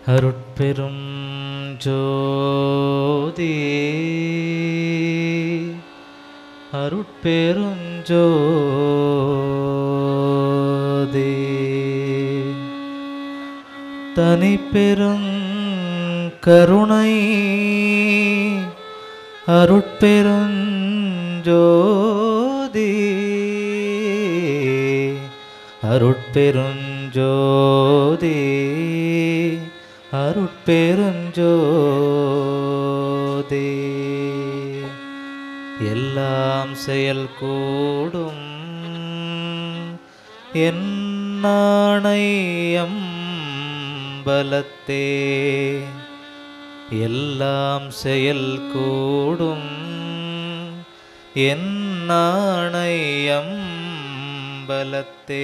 அருட்பெரும் ஜோதி அருட்பெரும் ஜோதி தனிப்பெரும் கருணை அருட்பெரும் ஜோதி அருட்பெரும் ஜோதி அருட்பெரும் ஜோதி எல்லாம் செயல் கூடும் என்னாணையம் பலத்தே எல்லாம் செயல் கூடும் என்னாணையம் பலத்தே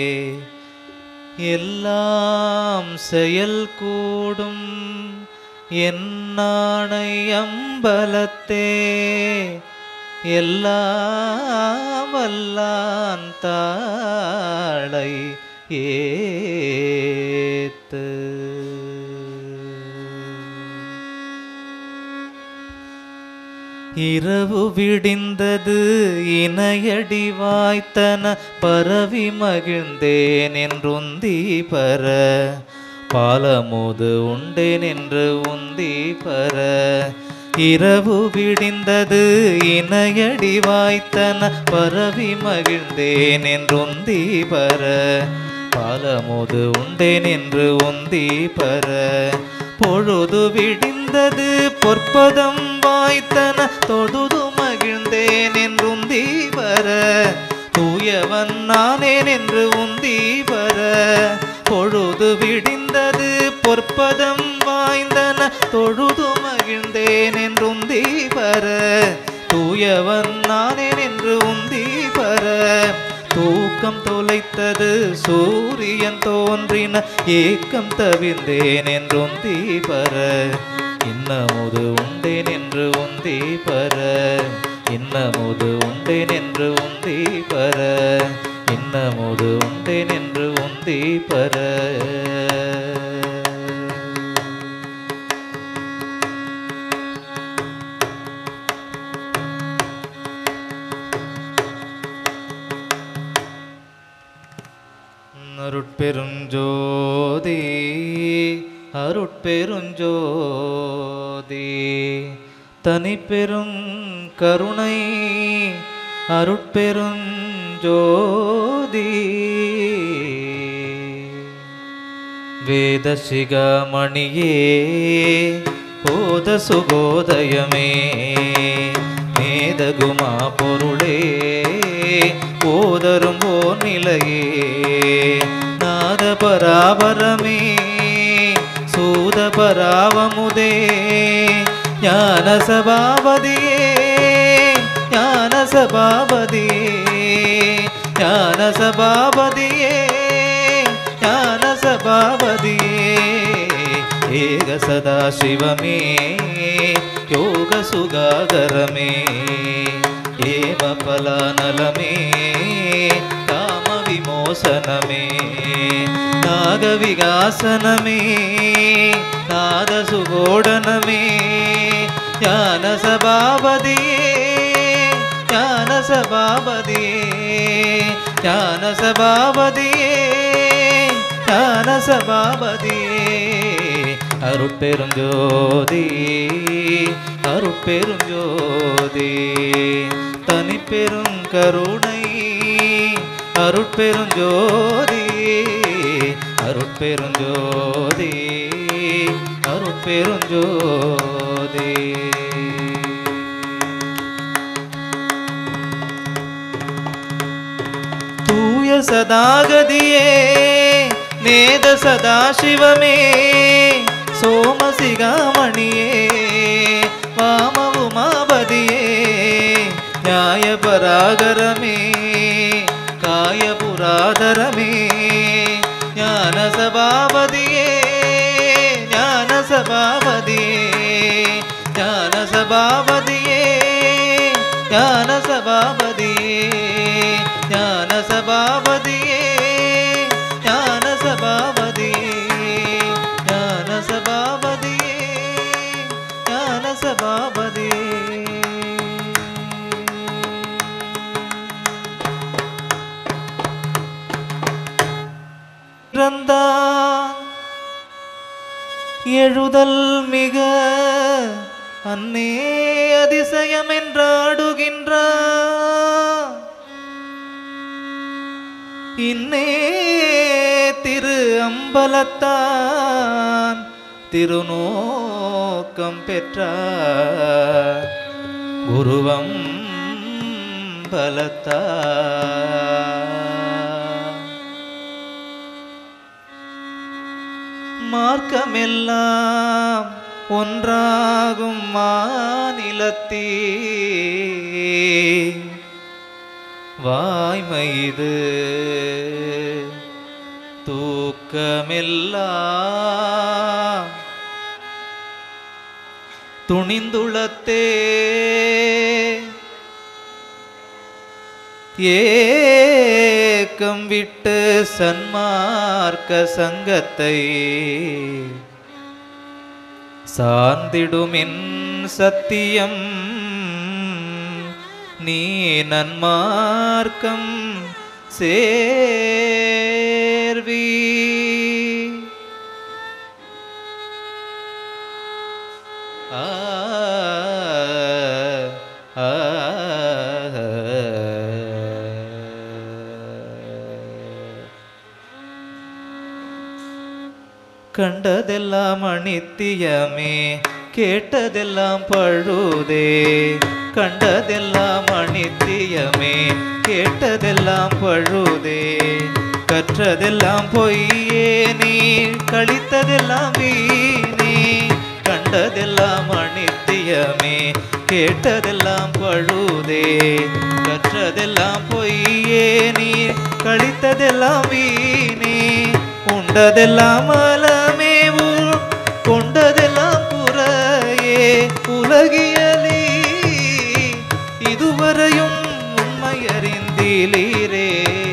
எல்லாம் செயல் கூடும் என்னாணையம் பலத்தே எல்லாம் வல்லான் தாளை ஏத்து இரவு விடிந்தது இணையடி வாய்த்தன பரவி மகிழ்ந்தேன் என்றுந்தி பர பாலமுது உண்டேன் என்று உந்தி பர இரவு விடிந்தது இணையடி வாய்த்தன பரவி மகிழ்ந்தேன் என்றுந்தி பர பாலமுது உண்டேன் என்று உந்தி பர பொழுது விடிந்தது பொற்பதம் வாய்த்தன தொழுது மகிழ்ந்தேன் என்று உந்தி பர தூயவன் நானேன் என்று உந்தி பர பொழுது விடிந்தது பொற்பதம் வாய்ந்தன தொழுது மகிழ்ந்தேன் என்று உந்தி பர தூயவன் நானேன் என்று உந்தி பர தூக்கம் தொலைத்தது சூரியன் தோன்றின ஏக்கம் தவிர்ந்தேன் என்று உந்தி பர இன்னமுது உண்டேன் என்று உந்தி பர இன்னமுது உண்டேன் என்று உந்தி பர இன்னமுது உண்டேன் என்று உந்தி பர அருட்பெரும் ஜோதி அருட்பெரும் ஜோதி தனிப்பெரும் கருணை அருட்பெரும் ஜோதி வேத சிகாமணியே போத சுகோதயமே மேதகுமா பொருளே போதரும் போர் நிலையே நாத பராபரமே சூத பராவமுதே ஞான சபாபதியே ஞான சபாபதியே ஞான சபாபதியே ஞான சபாபதியே ஏக சதா சிவமே யோக சுகாகரமே ஏம பலாநலமே காம விமோசனமே நாக விகாசனமே நாத சுகோடனமே ஞான சபாபதியே ஞான சபாபதியே ஞான சபாபதியே ஞான சபாபதியே அருட்பெரும் ஜோதி அருட்பெரும் ஜோதி தனிப்பெரும் கருணை அருட்பெரும் ஜோதி அருட்பெரும் ஜோதி அருட்பெரும் ஜோதி தூய சதாகதியே நேத சதாசிவமே சோமசிகாமணியே வாம உமாபதியே ஞாய பராகரமே காய புராதரமே ஞான சபாபதியே ஞான சபாபதியே ஞான சபாபதியே ஞான சபாபதியே ஞான சபாபதியே ஞான சபாபதியே ஞான எழுதல் மிக அன்னே அதிசயம் என்றாடுகின்றார். இன்னே திரு அம்பலத்தான் திருநோக்கம் பெற்றார் குருவம் பலத்தார். மார்க்கமெல்லாம் ஒன்றாகும் மாநிலத்தே வாய்மைது தூக்கமெல்லாம் துணிந்துளத்தே ஏக்கம் விட்டு சன்மார்க்க சங்கத்தை சார்ந்திடுமின் சத்தியம் நீ நன்மார்க்கம் சேர்வி. கண்டதெல்லாம் அனித்தியமே கேட்டதெல்லாம் பழுதே. கண்டதெல்லாம் அனித்தியமே கேட்டதெல்லாம் பழுதே. கற்றதெல்லாம் பொய்யே நீ கழித்ததெல்லாம் வீணே. கண்டதெல்லாம் அனித்தியமே கேட்டதெல்லாம் பழுதே. கற்றதெல்லாம் பொய்யே நீ கழித்ததெல்லாம் வீணே. உண்டதெல்லாம் அலமே கொண்டதெல்லாம் புறையே உலகியலே. இதுவரையும் உண்மை அறிந்தீரே.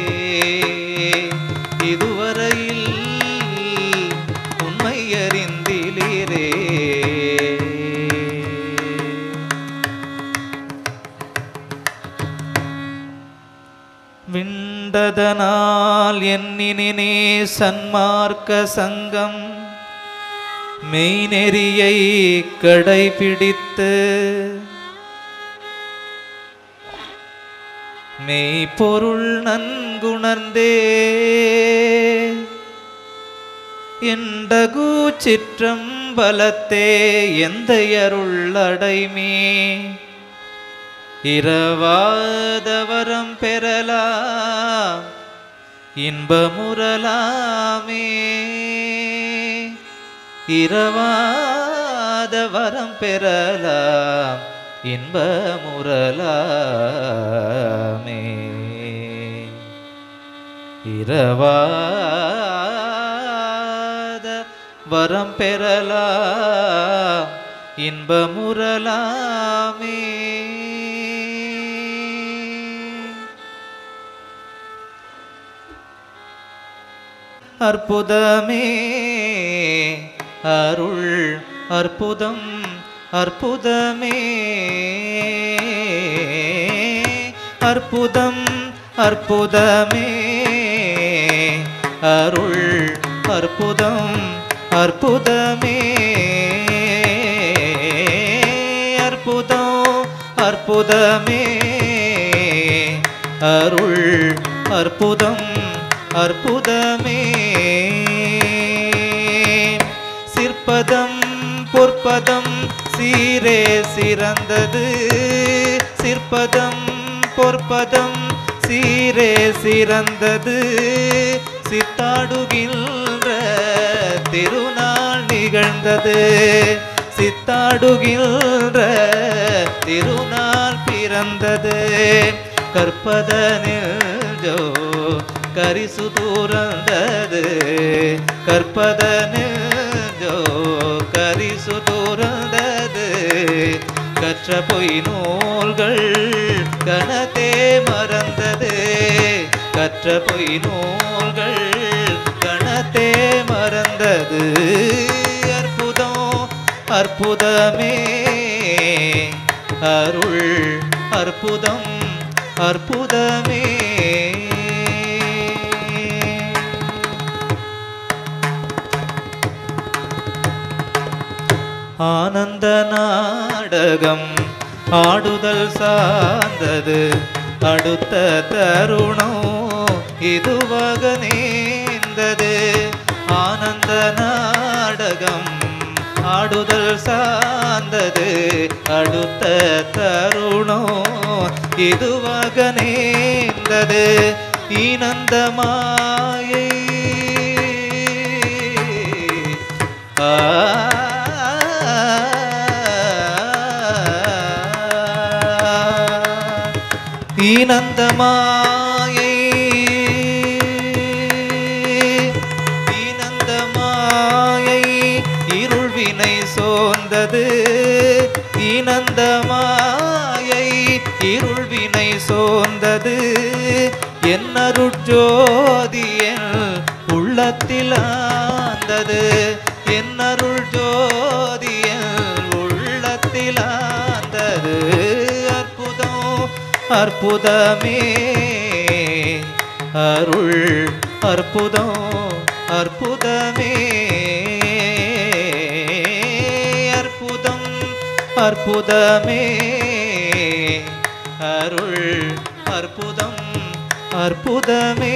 இதுவரையில் உண்மை அறிந்தீரே. விண்டதனால் எண்ணினே சன்மார்க்க சங்கம் மெய்நெறியை கடைபிடித்து மெய்ப்பொருள் நன்குணர்ந்தே எண்டகு சிற்றம்பலத்தே எந்தையருள் அடைமே இரவாதவரம் பெறலாம் இன்பமுறலாமே. இரவாதவரம் பெறலாம் இன்பமுறலாமே. இரவாத வரம் பெறலாம் இன்பமுறலாமே. அற்புதமே அருள் அற்புதம் அற்புதமே. அற்புதம் அற்புதமே அருள் அற்புதம் அற்புதமே. அற்புதம் அற்புதமே அருள் அற்புதம் அற்புதமே. சிற்பதம் பொற்பதம் சீரே சிறந்தது. சிற்பதம் பொற்பதம் சீரே சிறந்தது. சித்தாடுகின்ற திருநாள் நிகழ்ந்தது. சித்தாடுகின்ற திருநாள் பிறந்தது. கற்பதனில் கரிசு தூரந்தது. கற்பதனில் கரிசு தூரந்தது. கற்ற பொய் நூல்கள் கனத்தே மறந்தது. கற்ற பொய் நூல்கள் கனத்தே மறந்தது. அற்புதம் அற்புதமே அருள் அற்புதம் அற்புதமே. ஆனந்த நாடகம் ஆடுதல் சார்ந்தது அடுத்த தருணம் இதுவாக நேர்ந்தது. ஆனந்த நாடகம் ஆடுதல் சார்ந்தது அடுத்த தருணம் இதுவாக நேர்ந்தது. ஈனந்த மாயை ஈனந்த மாயை ஈனந்த மாயை இருள்வினை சோர்ந்தது. ஈனந்த மாயை இருள்வினை சோர்ந்தது. என்னருட்ஜோதியன் உள்ளத்தில் ஆந்தது. என்னருட்ஜோதியன் உள்ளத்தில் ஆந்தது. அற்புதம் அற்புதமே அருள் அற்புதம் அற்புதமே அற்புதம் அற்புதமே அருள் அற்புதம் அற்புதமே.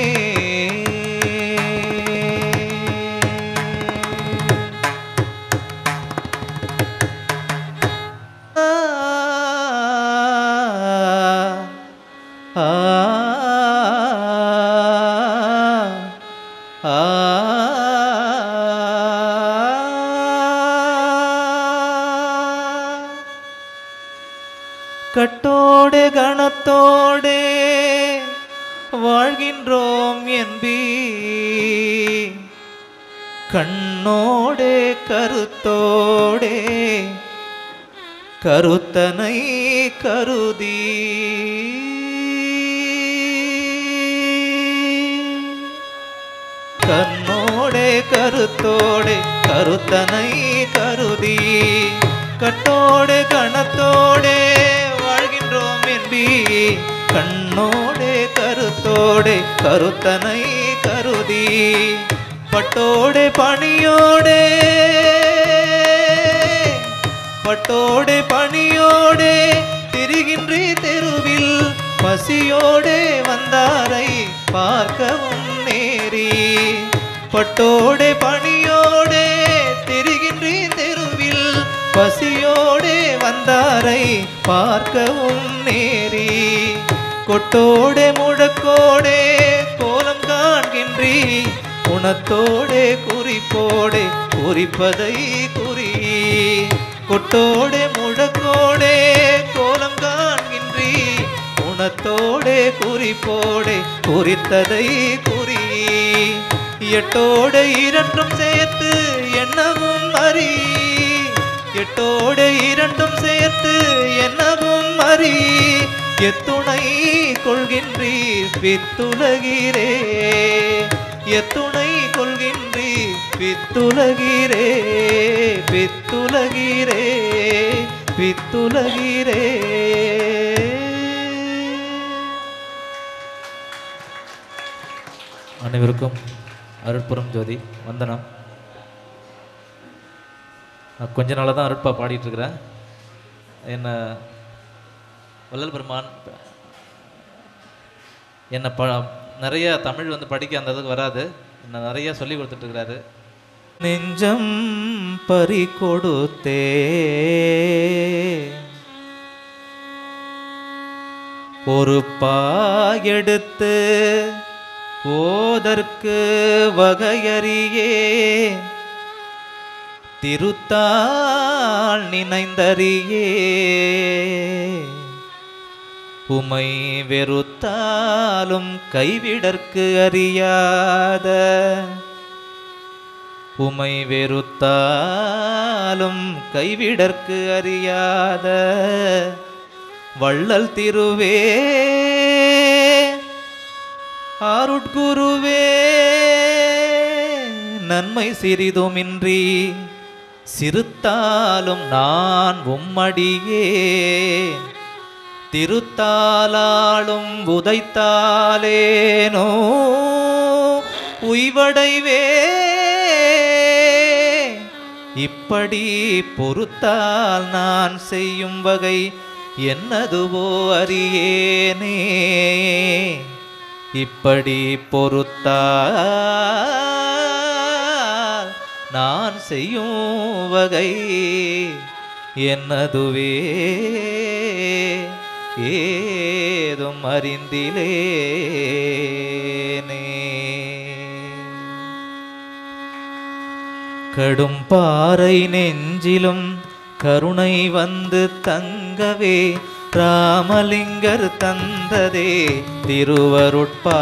கட்டோடு கணத்தோடு வாழ்கின்றோம் என்பி கண்ணோடு கருத்தோடே கருத்தனை கருதி கண்ணோடே கருத்தோடே கருத்தனை கருதி கட்டோடு கணத்தோடே வாழ்கின்றோம் என்பி கண்ணோடே கருத்தோடே கருத்தனை கருதி பட்டோடே பணியோடே பட்டோடே பணியோடே திரிகின்றே தெருவில் பசியோடே வந்தாரை பார்க்கவும் நேரி. பட்டோடே பணியோடே திரிகின்றே தெருவில் பசியோடே வந்தாரை பார்க்கவும் நேரி. கொட்டோடே முழக்கோடே கோலம் காண்கின்றி குணத்தோடே குறிப்போடே குறிப்பதை குறி. கொட்டோடே முழக்கோடே கோலம் காண்கின்றி குணத்தோடே குறிப்போடே குறித்ததை குறி. எட்டோடு இரண்டும் சேர்த்து எண்ணவும் அறி. எட்டோடு இரண்டும் சேர்த்து எண்ணவும் அறி. எத்துணை கொள்கின்றீர் பித்துலகிறே. எத்துணை கொள்கின்றீர் பித்துலகிறே. பித்துலகிறே பித்துலகிறே. அனைவருக்கும் அருட்புறம் ஜோதி வந்தனம். நான் கொஞ்ச நாளாக தான் அருட்பா பாடிட்டு இருக்கிறேன். என்ன வள்ளல் பெருமான் என்னை நிறைய தமிழ் படிக்க அந்த இதுக்கு வராது. என்ன நிறைய சொல்லி கொடுத்துட்டு இருக்கிறாரு. நெஞ்சம் பறி கொடுத்தே ஒரு பாயெடுத்து ஓதற்கு வகையறியே திருத்தாள் நினைந்தறியே உமை வெறுத்தாலும் கைவிடற்கு அறியாத உமை வெறுத்தாலும் கைவிடற்கு அறியாத வள்ளல் திருவே அருட்குருவே நன்மை சிறிதுமின்றி சிறுத்தாலும் நான் உம்மடியே திருத்தாலாலும் உதைத்தாலேனோ உய்வடைவே இப்படி பொறுத்தால் நான் செய்யும் வகை என்னதுவோ அறியேனே. இப்படி பொறுத்தால் நான் செய்யும் வகை என்னதுவே ஏதும் அறிந்திலேனே. கடும் பாறை நெஞ்சிலும் கருணை வந்து தங்கவே ராமலிங்கர் தந்ததே திருவருட்பா.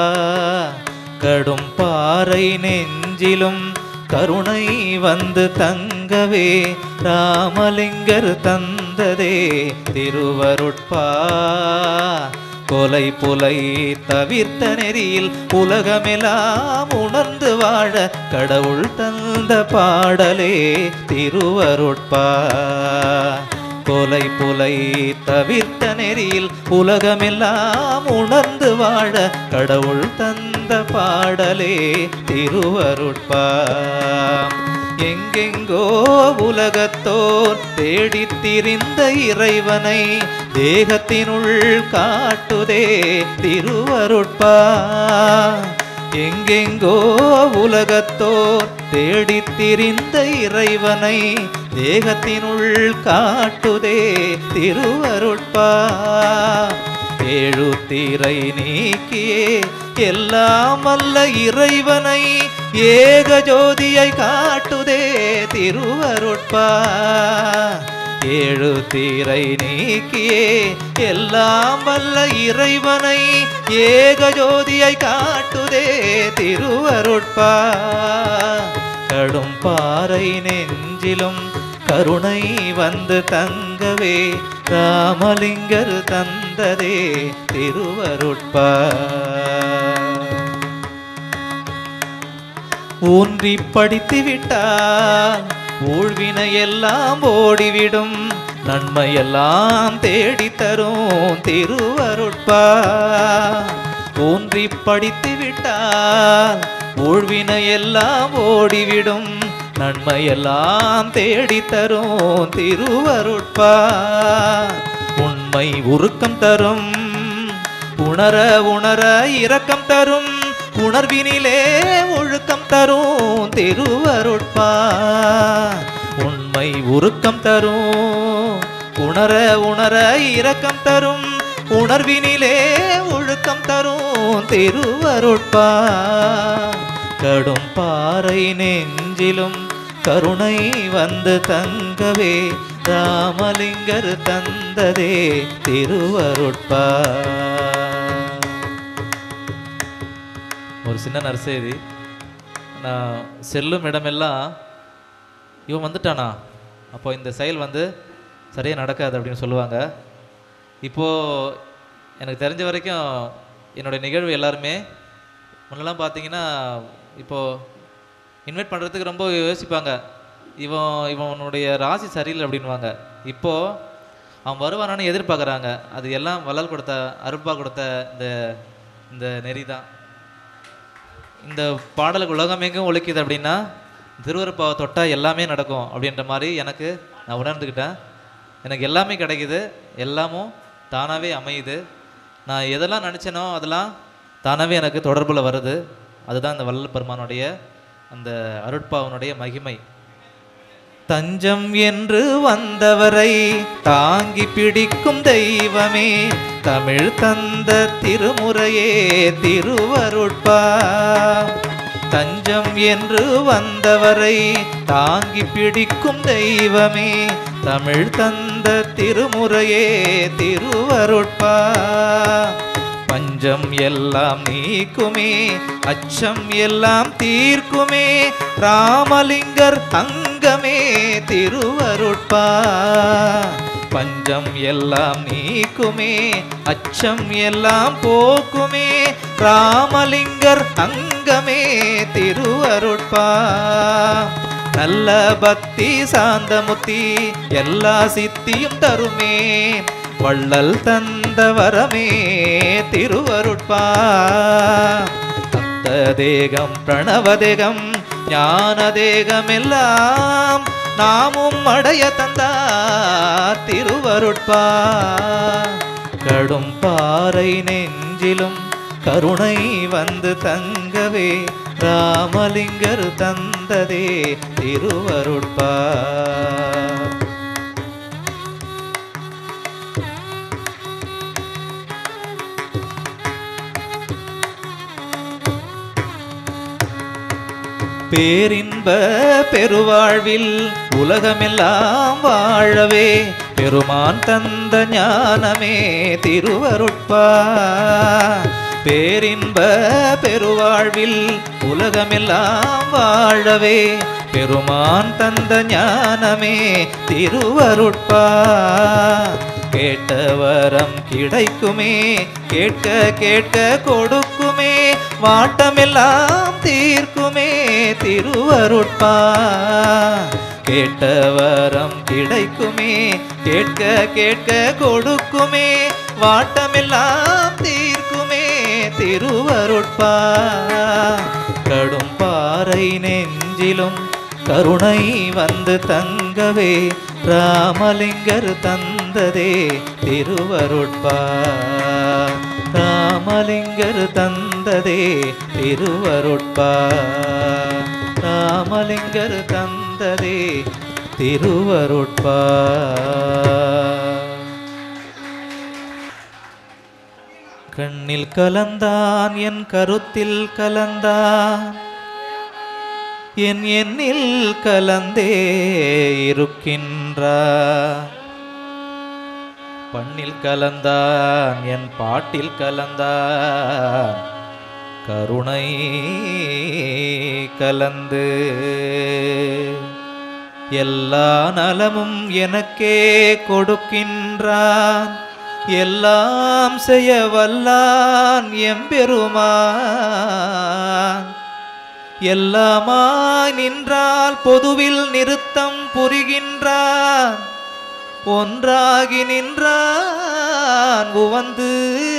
கடும் பாறை நெஞ்சிலும் கருணை வந்து தங்கவே ராமலிங்கர் தந்ததே திருவருட்பா. கொலை புலை தவிர்த்த நெறியில் உலகமெல்லாம் உணர்ந்து வாழ கடவுள் தந்த பாடலே திருவருட்பா. கொலை புலை தவிர்த்த நெறியில் உலகமெல்லாம் உணர்ந்து வாழ கடவுள் தந்த பாடலே திருவருட்பா. எங்கெங்கோ உலகத்தோர் தேடித் திரிந்த இறைவனை தேகத்தினுள் காட்டுதே திருவருட்பா. எங்கெங்கோ உலகத்தோர் தேடித் திரிந்த இறைவனை தேகத்தினுள் காட்டுதே திருவருட்பா. ஏழுத்திரை நீக்கியே எல்லாம் அல்ல இறைவனை ஏக ஜோதியை காட்டுதே திருவருட்பா. ஏழுத்திரை நீக்கியே எல்லாம் அல்ல இறைவனை ஏக ஜோதியை காட்டுதே திருவருட்பா. கடும் பாறை நெஞ்சிலும் கருணை வந்து தங்கவே ராமலிங்கர் தந்ததே திருவருட்பா. ஊன்றி படித்து விட்டால் ஊழ்வினை எல்லாம் ஓடிவிடும் நன்மையெல்லாம் தேடித்தரும் திருவருட்பா. ஊன்றி படித்து விட்டால் ஊழ்வினை எல்லாம் ஓடிவிடும் நன்மையெல்லாம் தேடித்தரும் திருவருட்பா. உண்மை உருக்கம் தரும் உணர உணர இரக்கம் தரும் உணர்வினிலே ஒழுக்கம் தரும் திருவருட்பா. உண்மை உருக்கம் தரும் உணர உணர இரக்கம் தரும் உணர்வினிலே ஒழுக்கம் தரும் திருவருட்பா. கடும் பாறை நெஞ்சிலும் கருணை வந்து தங்கவே ராமலிங்கர் தந்ததே திருவருட்பா. ஒரு சின்ன நற்செய்தி. நான் செல்லும் இடமெல்லாம் இவன் வந்துட்டானா அப்போ இந்த செயல் வந்து சரியாக நடக்காது அப்படின்னு சொல்லுவாங்க. இப்போது எனக்கு தெரிஞ்ச வரைக்கும் என்னுடைய நிகழ்வு எல்லாருமே முன்னெல்லாம் பார்த்தீங்கன்னா இப்போது இன்வைட் பண்ணுறதுக்கு ரொம்ப யோசிப்பாங்க. இவனுடைய ராசி சரியில்லை அப்படின்வாங்க. இப்போது அவன் வருவானான்னு எதிர்பார்க்குறாங்க. அது எல்லாம் வள்ளல் கொடுத்த அருட்பா கொடுத்த இந்த நெறி தான். இந்த பாடலுக்கு உலகம் எங்கும் ஒழிக்குது அப்படின்னா திருவருட்பாவை தொட்டால் எல்லாமே நடக்கும் அப்படின்ற மாதிரி எனக்கு நான் உணர்ந்துக்கிட்டேன். எனக்கு எல்லாமே கிடைக்குது, எல்லாமும் தானாகவே அமையுது. நான் எதெல்லாம் நினச்சேனோ அதெல்லாம் தானாகவே எனக்கு தொடர்பில் வருது. அதுதான் இந்த வள்ளல் பெருமானுடைய அந்த அருட்பாவனுடைய மகிமை. தஞ்சம் என்று வந்தவரை தாங்கி பிடிக்கும் தெய்வமே தமிழ் தந்த திருமுறையே திருவருட்பா. தஞ்சம் என்று வந்தவரை தாங்கி பிடிக்கும் தெய்வமே தமிழ் தந்த திருமுறையே திருவருட்பா. பஞ்சம் எல்லாம் நீக்குமே அச்சம் எல்லாம் தீர்க்குமே ராமலிங்கர் அங்கமே திருவருட்பா. பஞ்சம் எல்லாம் நீக்குமே அச்சம் எல்லாம் போக்குமே ராமலிங்கர் அங்கமே திருவருட்பா. நல்ல பக்தி சாந்தமுத்தி எல்லா சித்தியும் தருமே வள்ளல் தந்த வரமே திருவருட்பா. தத்த தேகம் பிரணவதேகம் ஞான தேகமெல்லாம் நாமும் அடைய தந்தார் திருவருட்பா. கடும் பாறை நெஞ்சிலும் கருணை வந்து தங்கவே ராமலிங்கர் தந்ததே திருவருட்பா. பேரின்ப பெருவாழ்வில் உலகமெல்லாம் வாழவே பெருமான் தந்த ஞானமே திருவருட்பா. பேரின்ப பெருவாழ்வில் உலகமெல்லாம் வாழவே பெருமான் தந்த ஞானமே திருவருட்பா. கேட்டவரம் கிடைக்குமே, கேட்க கேட்க கொடுக்குமே, வாட்டமெல்லாம் தீர்க்குமே திருவருட்பா. கேட்டவரம் கிடைக்குமே, கேட்க கேட்க கொடுக்குமே, வாட்டமெல்லாம் தீர்க்குமே திருவருட்பா. கடும் பாறை நெஞ்சிலும் கருணை வந்து தங்கவே ராமலிங்கர் தந்ததே திருவருட்பா. ராமலிங்கர் தந்ததே திருவருட்பா. ராமலிங்கர் தந்ததே திருவருட்பா. கண்ணில் கலந்தான் என் கருத்தில் கலந்தான், என் எண்ணில் கலந்தே இருக்கின்றார். பண்ணில் கலந்தான் என் பாட்டில் கலந்தான், கருணை கலந்து எல்லா நலமும் எனக்கே கொடுக்கின்றான். எல்லாம் செய்ய வல்லான் எம்பெருமான். எல்லாமாய் நின்றால் பொதுவில் நிறுத்தம் புரிகின்றான். ஒன்றாகி நின்றான் உவந்து,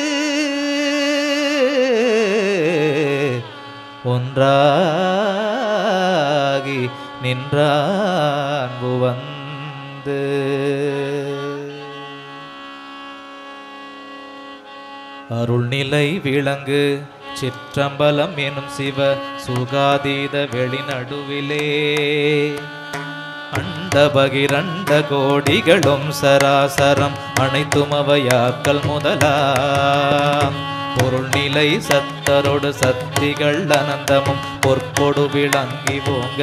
ஒன்றாகி நின்றான் உவந்து. அருள்நிலை விளங்கு சிற்றம்பலம் எனும் சிவ சுகாதீத வெளிநடுவிலே அண்ட பகிரண்ட கோடிகளும் சராசரம் அனைத்தும் அவையாக்கல் முதலாம். பொருள்நிலை சத்தரோடு சக்திகள் அனந்தமும் பொற்பொடு விளங்கி போங்க.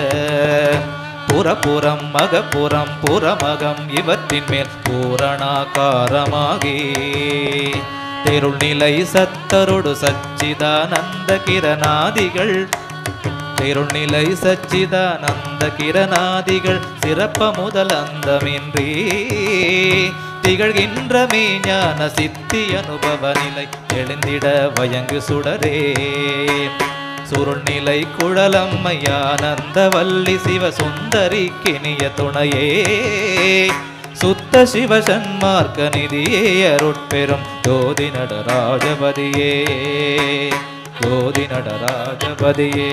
புறப்புறம் மகப்புறம் புறமகம் இவற்றின் மேல் பூரணாகாரமாகி தெருள்நிலை சத்தரோடு சச்சிதானந்த கிரணாதிகள், தெருள்நிலை சச்சிதானந்த கிரணாதிகள் சிறப்ப முதல் அந்தமின்றி திகழ்கின்ற மெய்ஞான சித்தி அனுபவ நிலை எழுந்திட வயங்கு சுடரே. சுருள்நிலை குழலம்மையானந்த வள்ளி சிவ சுந்தரி கிணிய துணையே. சுத்த சிவ சன்மார்க்க நிதியே அருட்பெரும் ஜோதி நடராஜபதியே. ஜோதி நடராஜபதியே.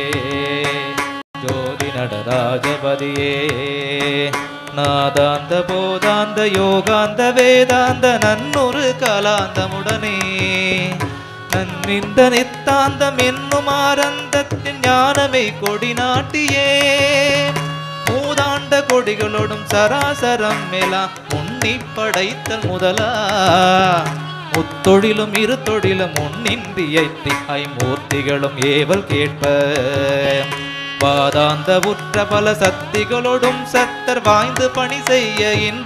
ஜோதி நடராஜபதியே. நாதாந்த போதாந்த யோகாந்த வேதாந்த நன்னொரு காலாந்தமுடனே நன்னிந்த நித்தாந்தம் என்னும் ஆனந்தத்தின் ஞானமை கொடி நாட்டியே. மூதாண்ட கொடிகளோடும் சராசரம் மேலா முன்னி படைத்தல் முதலா. முத்தொழிலும் இரு தொழிலும் முன்னின்றியை ஐமூர்த்திகளும் ஏவல் கேட்ப. வாதாந்த உற்ற பல சக்திகளோடும் சத்தர் வாய்ந்து பணி செய்ய இன்ப.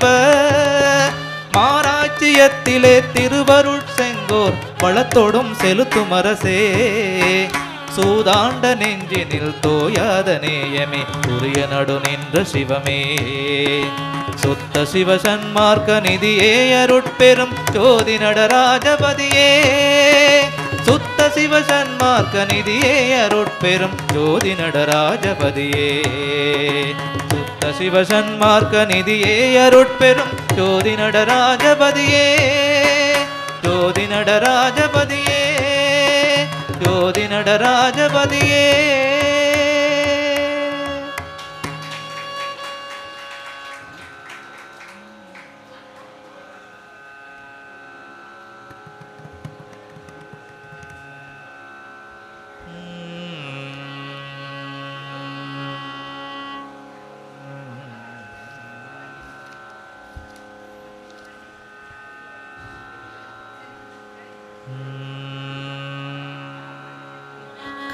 மாராட்சியத்திலே திருவருட் செங்கோர் வளத்தோடும் செலுத்தும் அரசே. சூதாண்ட நெஞ்சினில் தோயாத நேயமே உரிய நடு நின்ற சிவமே. சுத்த சிவ சன்மார்க்க நிதியே அருட்பெரும் ஜோதி நடராஜபதியே. சுத்த சிவ சன்மார்க்க நிதியே அருட்பெரும் ஜோதி நடராஜபதியே. சுத்த சிவ சன்மார்க்க நிதியே அருட்பெரும் ஜோதி நடராஜபதியே. ஜோதி நடராஜபதியே. ஜோதி நடராஜபதியே.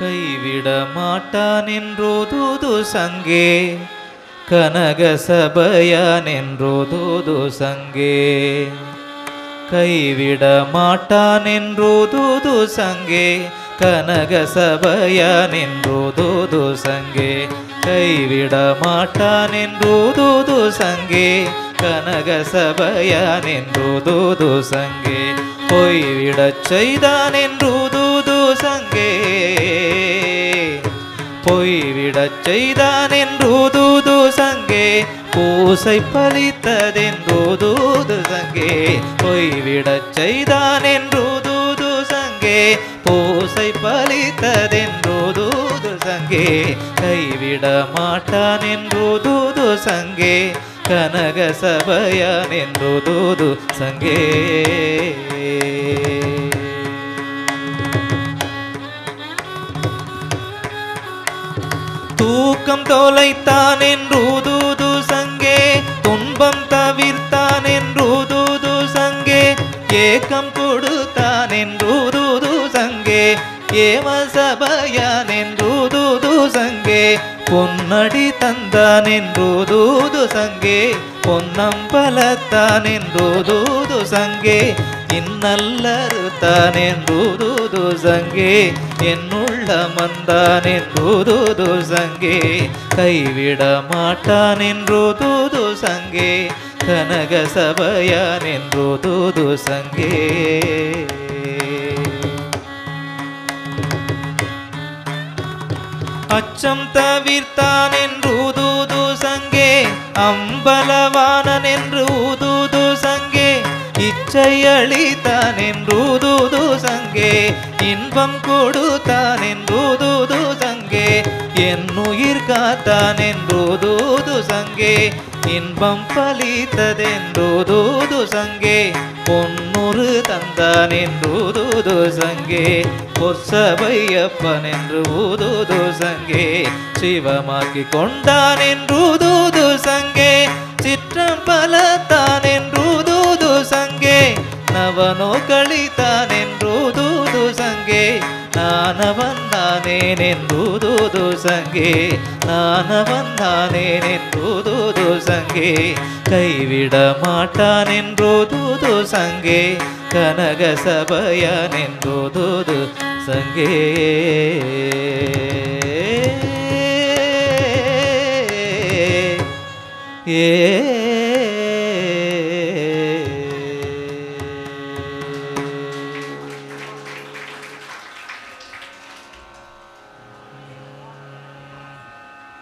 கைவிட மாட்டான் என்றோதூது சங்கே கனக சபையான் என்றோதூது சங்கே கைவிட மாட்டான் என்றோதூது சங்கே கனக சபையான் என்றோதூது சங்கே கைவிட மாட்டான் என்றோதூது சங்கே கனக சபையான் என்றோதூது சங்கே பொய்விடச் செய்தான் என்றோதூது சங்கே பொய்விடச் செய்தான் என்றோதூது சங்கே பூசை பலித்ததென்றோதூது சங்கே பொய்விடச் செய்தான் என்றோதூது சங்கே பூசை பலித்ததென்றோதூது சங்கே கைவிட மாட்டான் என்றோதூது சங்கே கனக சபையான் என்றோதூது சங்கே தூக்கம் தொலைத்தான் என்றூதூது சங்கே துன்பம் தவிர்த்தான் என்றூதூது சங்கே ஏக்கம் கொடுத்தான் என்றூதூது சங்கே ஏம சபையான் என்றூதூது சங்கே பொன்னடி தந்தான் என்றூதூது சங்கே பொன்னம்பலத்தான் என்றூதூது சங்கே இன்னல்லறுத்தான் என்றூதூது சங்கே என்னுள்ள மந்தான் என்றூதூது சங்கே கைவிட மாட்டான் என்றூதூது சங்கே கனக சபையான் என்றூதூது சங்கே அச்சம் தவிர்த்தான் என்றூதூது சங்கே அம்பலவானன் என்று ஊதூது சங்கே இச்சை அளித்தான் என்றூதூது சங்கே இன்பம் கொடுத்தான் என்றூதூது சங்கே என்னுயிர் காத்தான் என்றூதூது சங்கே இன்பம் பலித்ததென்றூதூது சங்கே பொன்னுரு தந்தான் என்றூதூது சங்கே பொற்சபையப்பன் என்று ஊதூது சங்கே சிவமாக்கி கொண்டான் என்றூதூது சங்கே சிற்றம் பலத்தான் என்றூதூது சங்கே நவனோ கழித்தான் என்றூதூது சங்கே நானவந்தானேன் என்றூதூது சங்கே நானவந்தானேன் என்றூதூது சங்கே கைவிட மாட்டான் என்றூதூது சங்கே கனக சபையான் என்றூதூது சங்கே ஏ